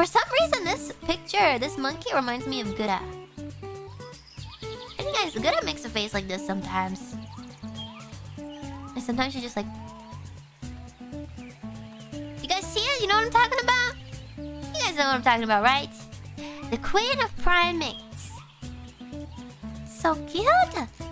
For some reason, this picture, this monkey reminds me of Gura. I think guys, Gura makes a face like this sometimes. And sometimes she's just like... You guys see it? You know what I'm talking about? You guys know what I'm talking about, right? The Queen of Primates. So cute!